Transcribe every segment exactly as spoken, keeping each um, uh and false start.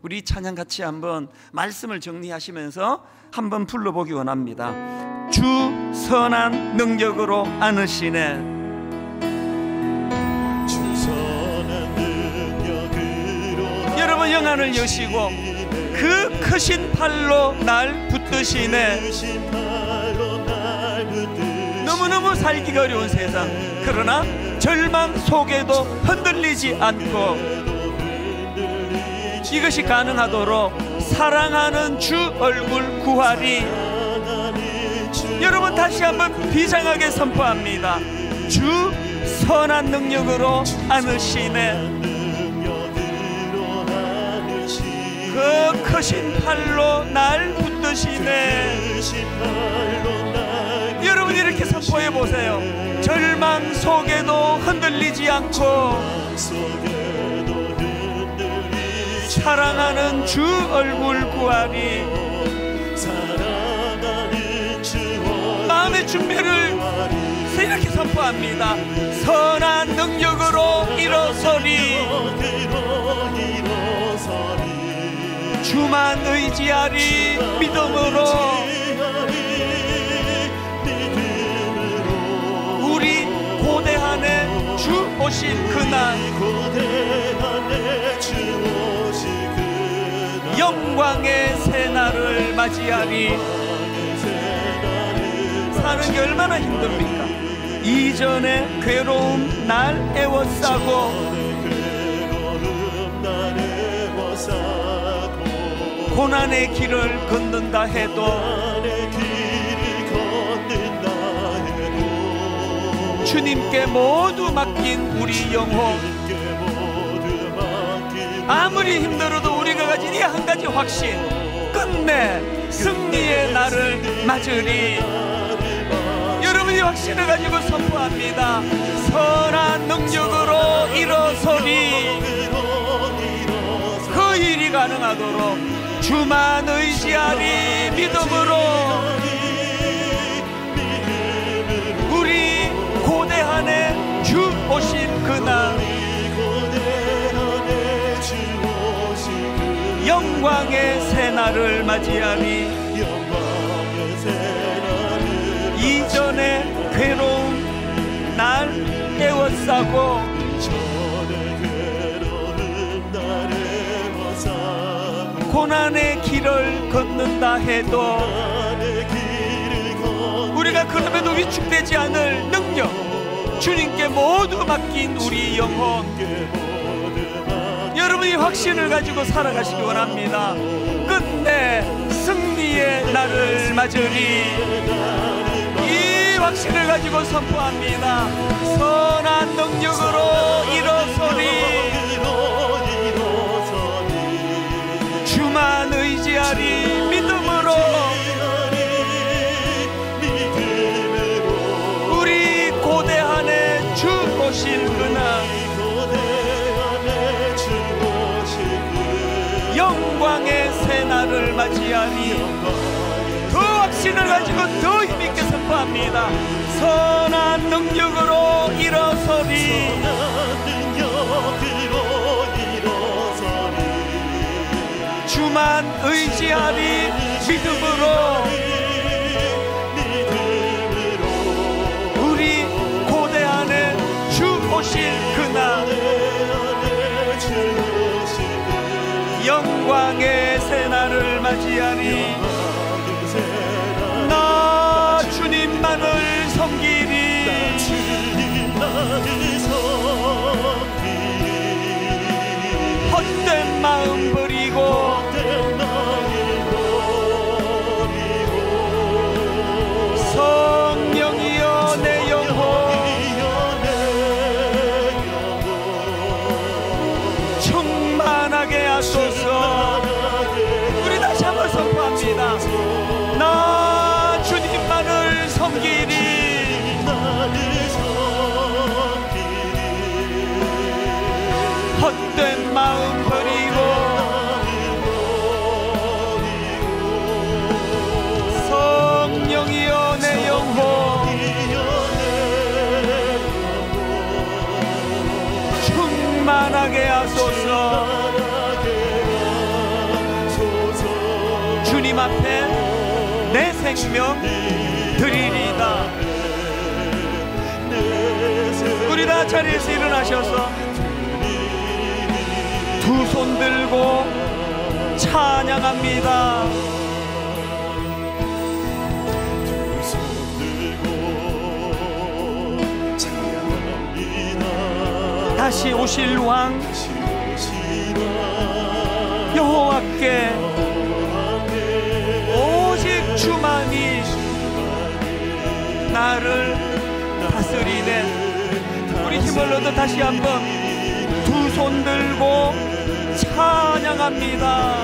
우리 찬양 같이 한번 말씀을 정리하시면서 한번 불러보기 원합니다. 주 선한 능력으로 안으시네. 주 선한 능력으로 여러분 영안을 여시고 그 크신 팔로 날 붙드시네. 너무너무 살기가 어려운 세상, 그러나 절망 속에도 흔들리지 않고 이것이 가능하도록 사랑하는 주 얼굴 구하리. 여러분 다시 한번 비장하게 선포합니다. 주 선한 능력으로 안으시네. 그 크신 팔로 날 붙드시네. 여러분 이렇게 선포해 보세요. 절망 속에도 흔들리지 않고 사랑하는 주 얼굴 구하리. 마음의 준비를 이렇게 선포합니다. 선한 능력으로 일어서리. 주만 의지하리. 믿음으로 우리 고대한의 주 오실 그날 영광의 새날을 맞이하리. 사는 게 얼마나 힘듭니까? 이전에 괴로움 날 애워싸고 고난의 길을 걷는다 해도 주님께 모두 맡긴 우리 영혼, 아무리 힘들어도 우리가 가진 이 한 가지 확신, 끝내 승리의 날을 맞으리. 여러분이 확신을 가지고 선포합니다. 선한 능력으로 일어서리. 그 일이 가능하도록 주만 의지하리. 믿음으로 우리 고대한의 주 오신 그날 영광의 새날을 맞이하리. 이전에 괴로움 날 애워싸고 고난의 길을 걷는다 해도 우리가 그럼에도 위축되지 않을 능력, 주님께 모두 맡긴 우리 영혼, 여러분이 확신을 가지고 살아가시기 원합니다. 끝내 승리의 날을 맞으리. 이 확신을 가지고 선포합니다. 선한 능력으로 일어서리. 주만 의지하리. 믿음으로 우리 고대한의 주 오실 그날 영광의 새날을 맞이하리. 그 확신을 가지고 더 힘있게 선포합니다. 선한 능력으로 일어서리. 주만 의지하리. 믿음으로 우리 고대한의 주 오실 그날 영광의 새날을 맞이하리. 나 주님만을 섬기리. 헛된 마음 버리고 성령이여 내 영혼 충만하게 하소서. 우리 다시 한번 선포합니다. 나 주님만을 섬기리. 헛된 마음 버리고 성령이여 내 영혼 충만하게 하소서. 앞에 내 생명 드리리다. 우리 다 자리에서 일어나셔서 두 손 들고 찬양합니다. 두 손 들고 찬양합니다. 다시 오실 왕 여호와께 오직 주만이 나를 다스리네. 우리 힘을 얻어 다시 한번 두 손 들고 찬양합니다.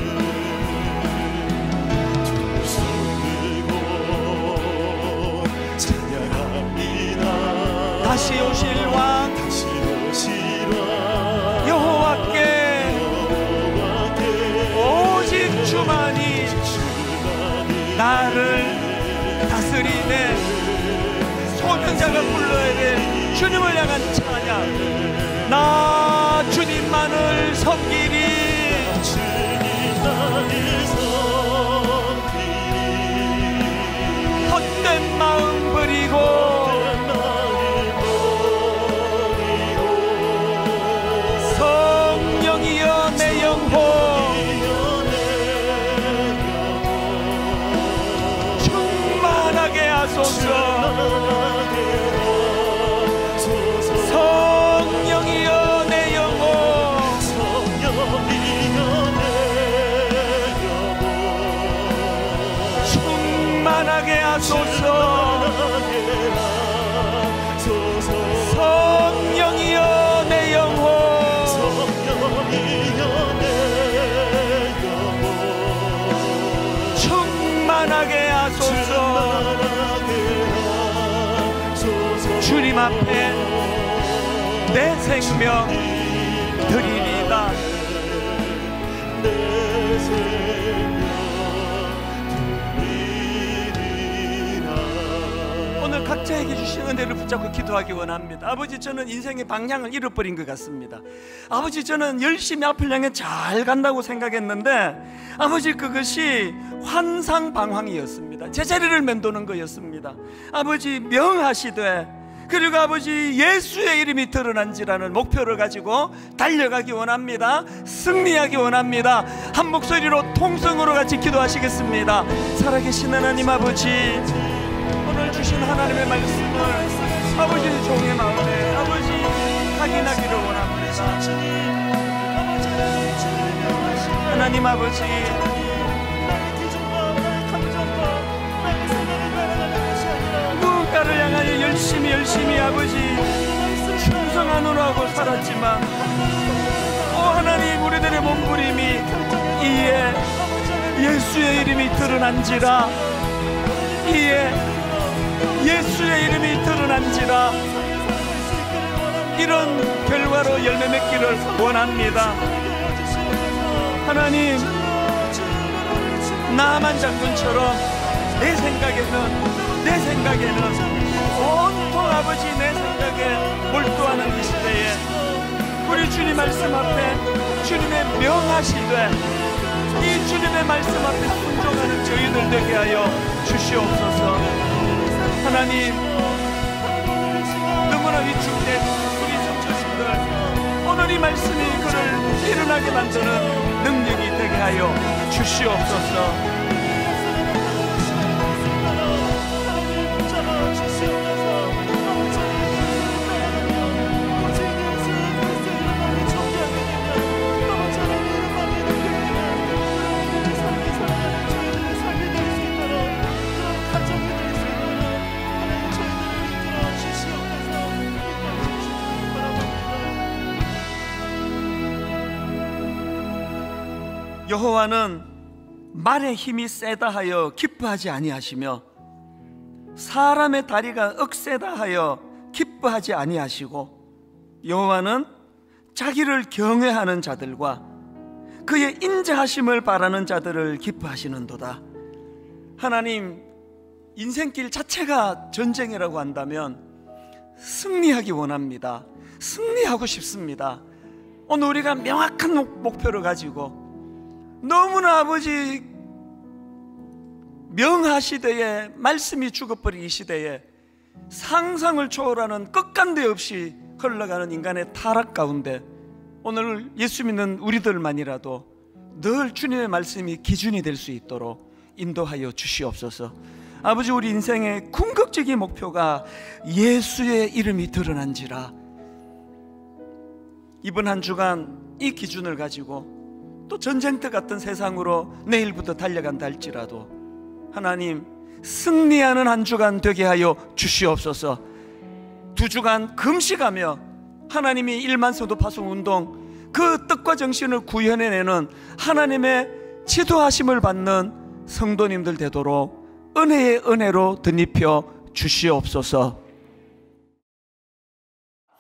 두 손 들고 찬양합니다. 다시 오실 왕 다시 오실 왕 여호와께 오직 주만이 나를 다스리네. 소명자가 불러야 돼. 주님을 향한 찬양. 나 주님만을 섬기리. 주님만을 섬기리. 헛된 마음 버리고 성령이여 내 영혼 충만하게 하소서. 성령이여 내 영혼 충만하게 하소서. 성령이여 내 영혼 충만하게 하소서. 주님 앞에 내 생명 드리리다. 오늘 각자에게 주신 은혜를 붙잡고 기도하기 원합니다. 아버지, 저는 인생의 방향을 잃어버린 것 같습니다. 아버지, 저는 열심히 앞을 향해 잘 간다고 생각했는데 아버지, 그것이 환상방황이었습니다. 제자리를 맴도는 거였습니다. 아버지, 명하시되 그리고 아버지 예수의 이름이 드러난지라는 목표를 가지고 달려가기 원합니다. 승리하기 원합니다. 한 목소리로 통성으로 같이 기도하시겠습니다. 살아계신 하나님 아버지, 오늘 주신 하나님의 말씀을 아버지 종의 마음에 아버지 확인하기를 원합니다. 하나님 아버지, 누군가를 향하여 열심히 열심히 아버지 충성하노라 하고 살았지만 오 하나님, 우리들의 몸부림이 이에 예수의 이름이 드러난지라, 이에 예수의 이름이 드러난지라, 이런 결과로 열매 맺기를 원합니다. 하나님, 나만 장군처럼 내 생각에는 내 생각에는 온통 아버지 내 생각에 몰두하는 이 시대에 우리 주님 말씀 앞에 주님의 명하시되 이 주님의 말씀 앞에 순종하는 저희들 되게 하여 주시옵소서. 하나님, 너무나 위축된 우리 성도님들, 오늘 이 말씀이 그를 일어나게 만드는 능력이 되게 하여 주시옵소서. 여호와는 말의 힘이 세다 하여 기뻐하지 아니하시며 사람의 다리가 억세다 하여 기뻐하지 아니하시고 여호와는 자기를 경외하는 자들과 그의 인자하심을 바라는 자들을 기뻐하시는도다. 하나님, 인생길 자체가 전쟁이라고 한다면 승리하기 원합니다. 승리하고 싶습니다. 오늘 우리가 명확한 목표를 가지고 너무나 아버지 명하시대에 말씀이 죽어버린 이 시대에 상상을 초월하는 끝간데 없이 흘러가는 인간의 타락 가운데 오늘 예수 믿는 우리들만이라도 늘 주님의 말씀이 기준이 될 수 있도록 인도하여 주시옵소서. 아버지, 우리 인생의 궁극적인 목표가 예수의 이름이 드러난지라 이번 한 주간 이 기준을 가지고 또 전쟁터 같은 세상으로 내일부터 달려간다 할지라도 하나님 승리하는 한 주간 되게 하여 주시옵소서. 두 주간 금식하며 하나님이 일만서도 파송운동 그 뜻과 정신을 구현해내는 하나님의 지도하심을 받는 성도님들 되도록 은혜의 은혜로 덧입혀 주시옵소서.